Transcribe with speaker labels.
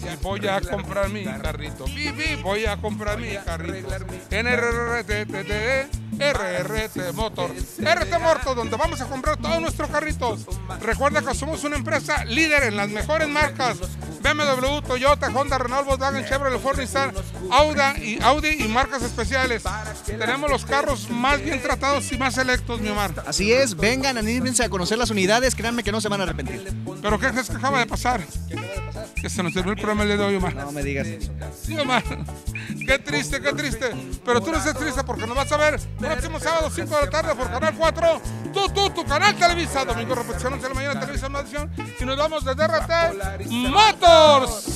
Speaker 1: voy a comprar mi carrito. Voy a comprar mi carrito. En RRT Motor. RT Motor, donde vamos a comprar todos nuestros carritos. Recuerda que somos una empresa líder en las mejores marcas: BMW, Toyota, Honda, Renault, Volkswagen, Chevrolet, Ford, Nissan, Audi y marcas especiales. Tenemos los carros más bien tratados y más selectos, mi Omar.
Speaker 2: Así es, vengan, anímense a conocer las unidades, créanme que no se van a arrepentir.
Speaker 1: ¿Pero qué crees que acaba de pasar? Que se nos terminó el programa el día de hoy, Omar.
Speaker 2: No me digas eso.
Speaker 1: Sí, Omar. Qué triste, qué triste. Pero tú no estés triste porque nos vas a ver próximo sábado 5 de la tarde por Canal 4. Tu canal Televisa. Domingo repetición 11 de la mañana, Televisa una edición. Y nos vamos desde RT Motors.